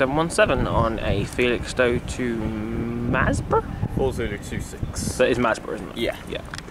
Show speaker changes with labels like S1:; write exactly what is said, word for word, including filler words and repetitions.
S1: seven one seven on a Felix Stowe to Masborough?
S2: four zero two six.
S1: That is Masborough, isn't it?
S2: Yeah.
S1: Yeah.